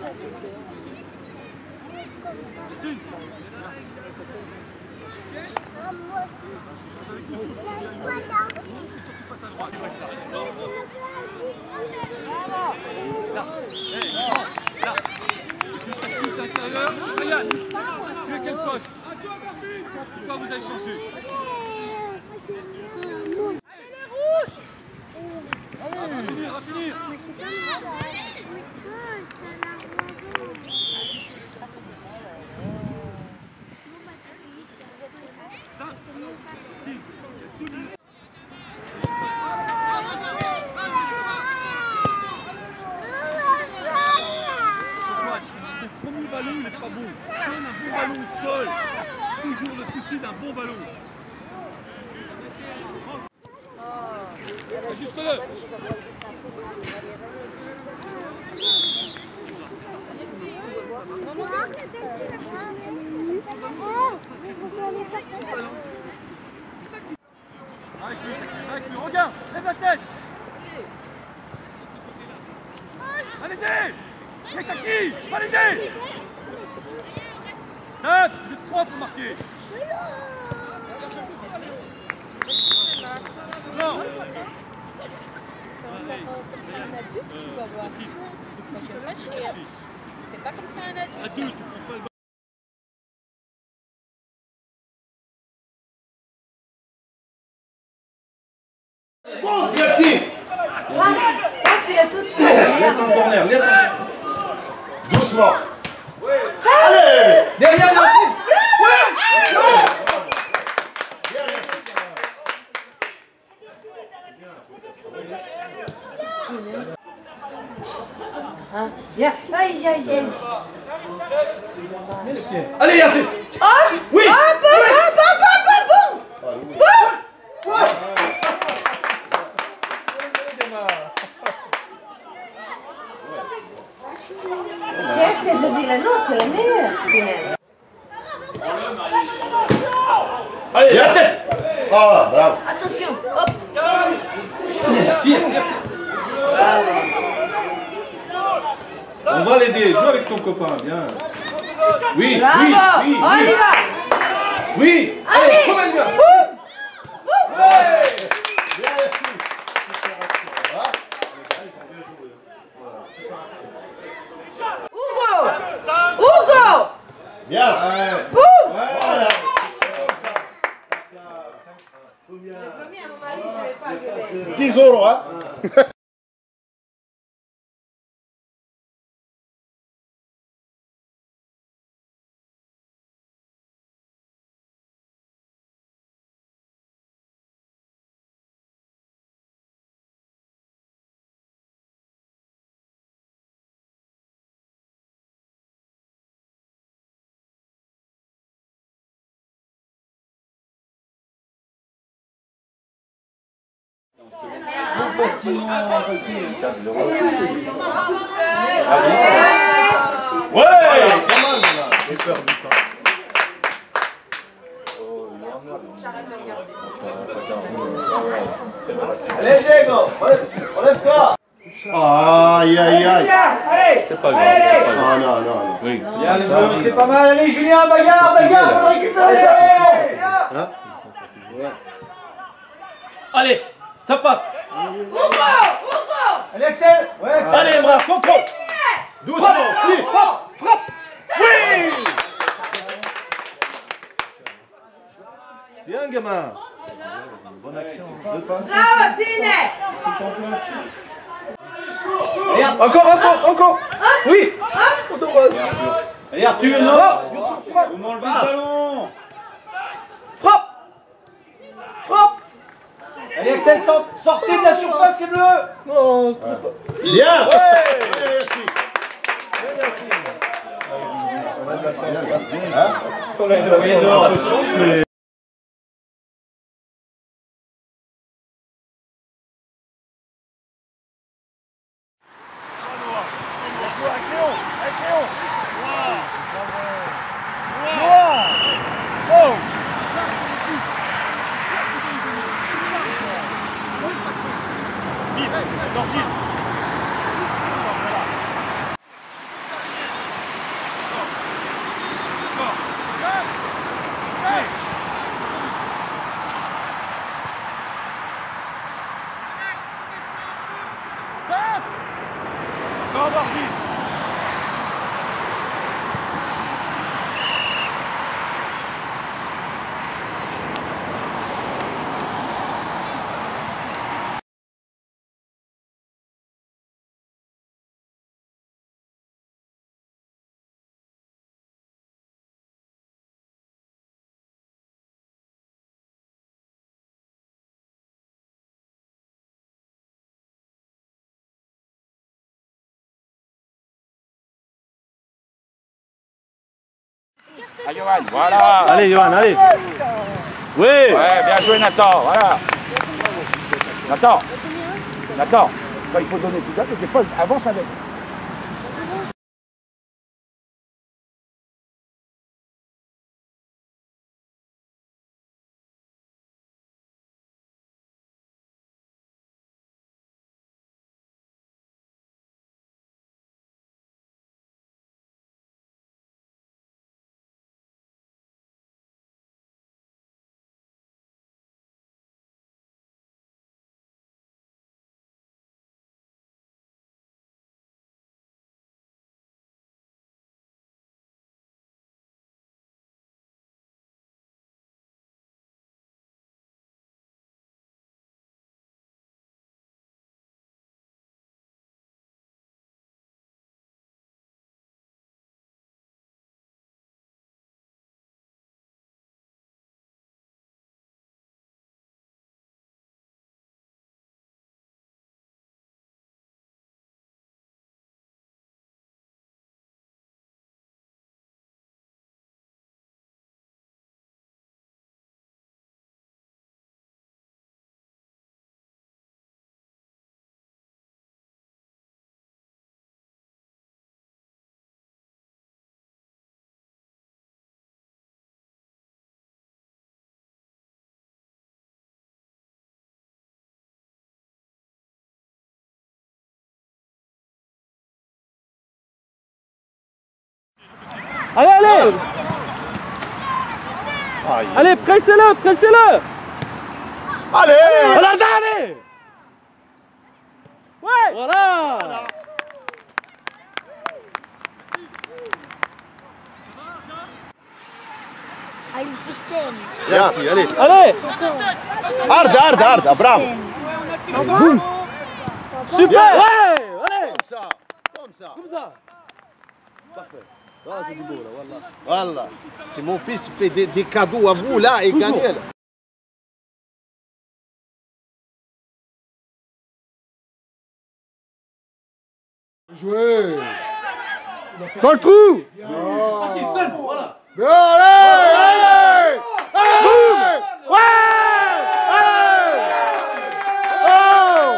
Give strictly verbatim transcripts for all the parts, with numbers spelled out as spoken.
Tu es quel poste? Pourquoi vous avez changé? Allez, on va finir, on va finir. Le premier ballon, il n'est pas bon. Donne un bon ballon au sol. Toujours le souci d'un bon ballon. Ajuste-le. Regarde, lève la tête. Allez-y. C'est à qui? Allez-y. Tape, vous êtes trois pour marquer. Non. C'est un adulte, tu vas voir. Moi, je vais pas chier. C'est pas comme ça un adulte. Adulte, tu prends pas le ballon. Bon, Yacine! Passe, il a tout fait. Laisse en corner, laisse en corner. Doucement. Ça. Allez! Derrière Yacine. Hein? Bien. Aïe, aïe, aïe. Allez, Yacine! Oh! Oui! Hop, hop, hop, hop, hop, hop, hop. Qu'est-ce que je dis la note, c'est la meilleure. Allez, la tête! Ah, bravo! Attention, hop! Tire, tire! On va l'aider, joue avec ton copain, bien. Oui, Bravo. oui, oui, On oui. y va! Oui! Allez, Allez. promène bien! Boum. Ouais. Hugo! Hugo! Bien! Boum! Voilà! dix euros, hein? Facilement, facile. Ouais! Pas mal, là. J'ai peur du temps. Allez, Diego, relève-toi. Aïe, aïe, aïe. C'est pas grave. Ah non, non, non. Oui, c'est pas mal. Allez, Julien, bagarre, bagarre, faut récupérer. Hein? Allez, ça passe. Hugo! Hugo! Allez, Axel. Ouais, Axel. Allez, bravo, contrôle. Doucement, oui, frappe, frappe. Oui! Bien, gamin. Bonne action. Deux passes. Bravo, Sine! Allez, Encore, encore, encore. Oui. Allez, Arthur, non. Frappe. Vous m'enlevez le ballon. Frappe. Frappe. Allez, Axel, sortez de la surface, les bleus. Non, c'est pas. Bien. Ouais. Hein? À Johan, voilà. Allez, Johan, allez. Oui. Ouais, bien joué Nathan, voilà. Nathan. Nathan. Quand il faut donner tout ça, mais des fois, avance avec. Allez, allez. Allez, pressez-le, pressez-le. Allez, Voilà, allez. Ouais. Voilà. Allez, système. Allez, allez. Allez. Arde, arde, arde, bravo. Boum. Super. Ouais. Allez. Comme ça, comme ça. Comme ça. Parfait. Ah, c'est du beau là, voilà. Voilà. Si mon fils fait des, des cadeaux à vous là et gagne là. Joué. Dans le trou. Voilà. Allez, allez, allez. Ouais. Oh.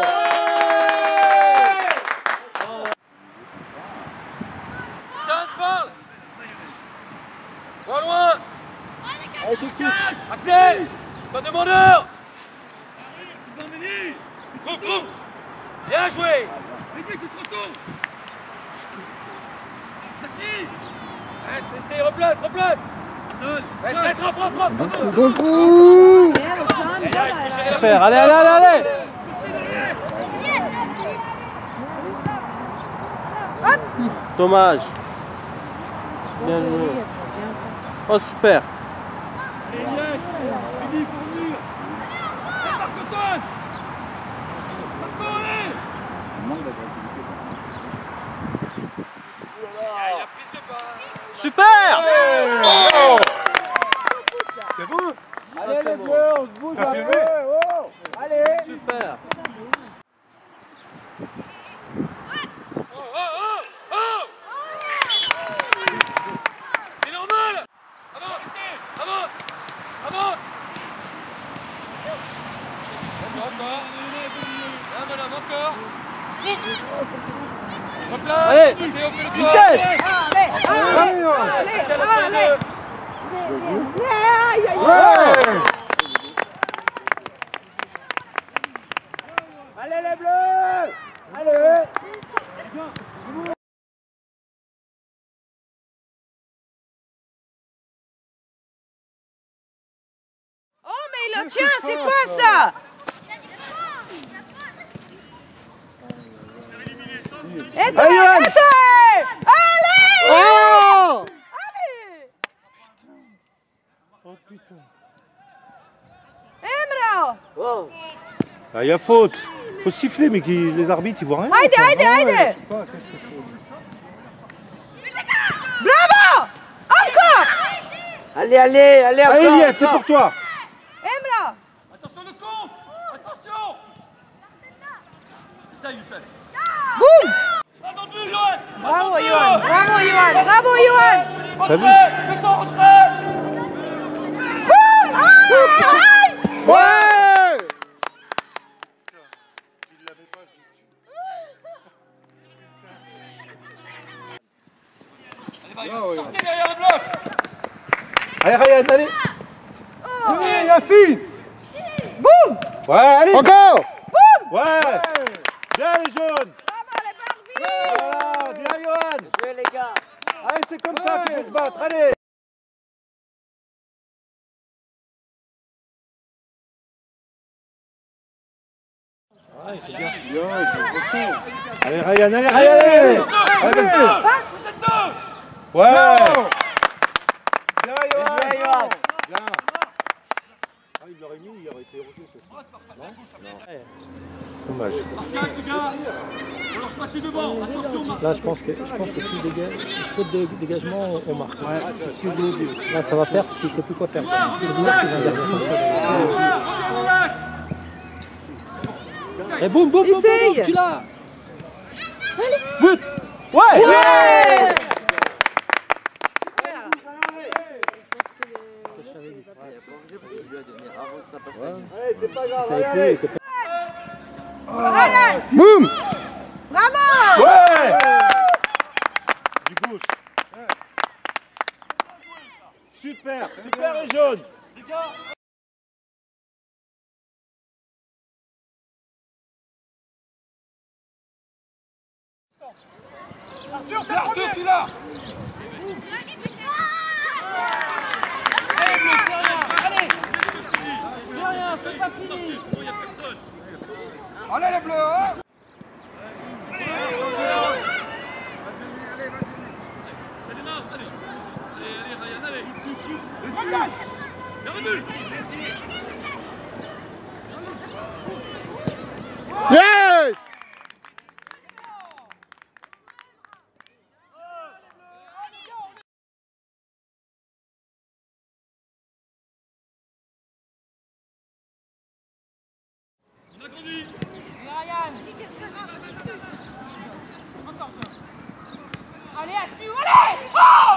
Pas loin. Allez, tout de suite. Axel. Pas demandeur. Trouve, trouve. Bien joué. Mehdi, tu te retournes. C'est, replace, replace. Reste, reste, rentre, rentre, rentre. Dans le trou. Super. Allez, allez, allez, allez. Dommage. Bien joué. Oh, super. Allez, viens. Mehdi, pour le mur. Allez, Marc-Antoine. Marc-Antoine, allez. Il a pris de balle. Super. Oh. C'est bon. Allez les bleus, on se bouge un peu. Oh. Allez. Super. Oh, oh, oh, oh. C'est normal. Avance, avance, avance. Encore. Un bonhomme, encore. Replace. Allez. Théo, fais le tour. Vitesse. Allez, allez, allez, allez. Aïe, aïe, aïe. Ouais. Allez les bleus. Allez. Oh, mais il le tient, c'est quoi ça? Et toi, Allez, Johan. et toi. Allez. Oh. Allez. Oh putain. Emra. Ah, il y a faute. Faut siffler, mais qui, les arbitres ils voient rien. Haydi, haydi, haydi. Bravo. Encore. Allez, allez, allez encore. Allez, Elias, c'est pour toi. Emra. Attention le con. Attention. C'est ça, Youssef. Boum. Pas dans le but, Johan. Bravo, Johan. Bravo, Johan. Bravo, Johan. T'as vu? Retrait. Mets-toi en retrait. Ouais! Sortez derrière le bloc. Allez, Ryan, allez! Allez, Yafi. Boum. Ouais, allez! Encore! Boum. Ouais! Bien les jaunes! Bravo les Barbies. Voilà, bien Johan! Jouez les gars. Allez, c'est comme ça qu'il faut se battre, allez! Ouais, c'est bien. Allez, Ryan, allez, Ryan, allez! Allez, ouais! Bien, Johan! Bien! Ah, il l'aurait mis, il aurait été heureux. Non? Non. Dommage. Marquage, les gars. On leur passer devant. Attention, Marc. Là, je pense que, je pense que si le dégage, faute de dégagement, on marque. Ouais, c'est ce que je voulais dire. Là, ça va faire parce qu'il ne sait plus quoi faire. C'est bizarre qu'ils ont gardé comme ça. Et boum, boum, boum, boum, boum, tu l'as. But! Ouais! Ouais. Allez, c'est pas grave. Ça a Allez, été, allez. était pas... Allez. Boum! Bravo. Ouais! Du gauche. Super, super les jaunes. Arthur, t'es Arthur, tu l'as. Allez les bleus, hein. Yes! On a grandi. Allez, Astou, allez. Oh.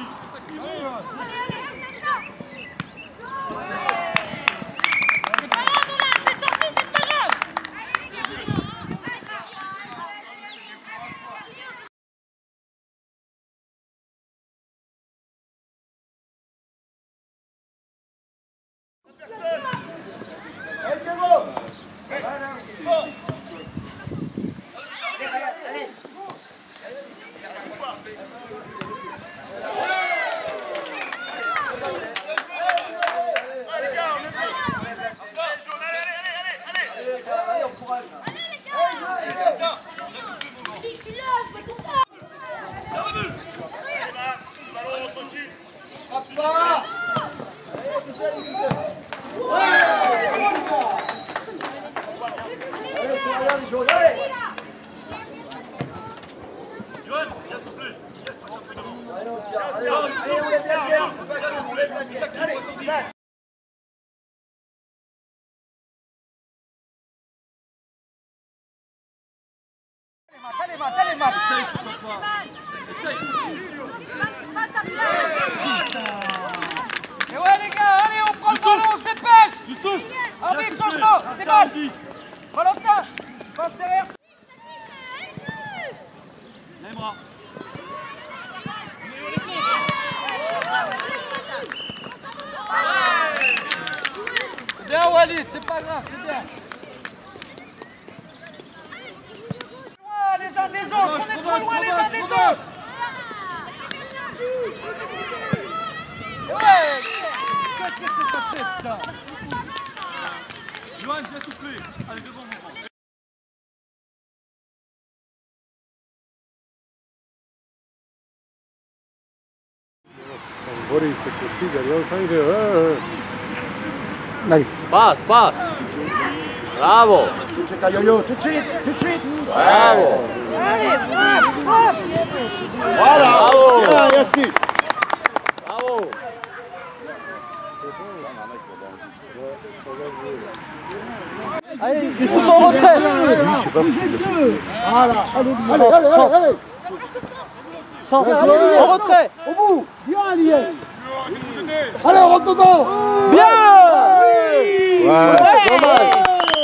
Allez, Matt, allez, Matt. Et ouais les gars, allez on prend le ballon, on se dépêche. Arbitre, changement, c'est bon. Valentin, passe derrière. Les bras. C'est bien Walid, c'est pas grave, c'est bien. Loin les uns des autres, on est trop loin les uns des autres. Ouais. Qu'est-ce que c'est passé, putain? Johan, viens souffler. Allez, devant, mon grand. Boris, c'est possible, allez, Allez. Passe, passe. Bravo. tout de suite, yo-yo, tout de suite, tout de suite. Bravo. Allez, frappe, frappe. Voilà. Bravo. Bien, Yassi. Bravo. Allez, ils sont en retrait. Lui, je sais pas. Voilà. Allez, Allez, allez, allez, allez. Sans Bien en joué. retrait. Au bout. Bien, Alié. Allez, on rentre dedans. Bien. Ouais, dommage.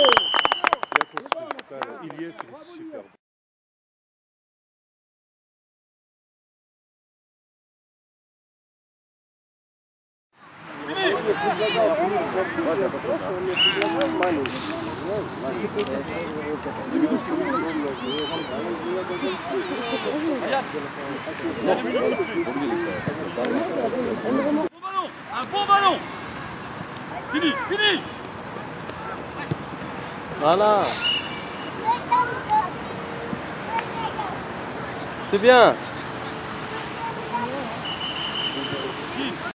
Il y est, c'est super. Un bon ballon. Fini, fini. Voilà. C'est bien.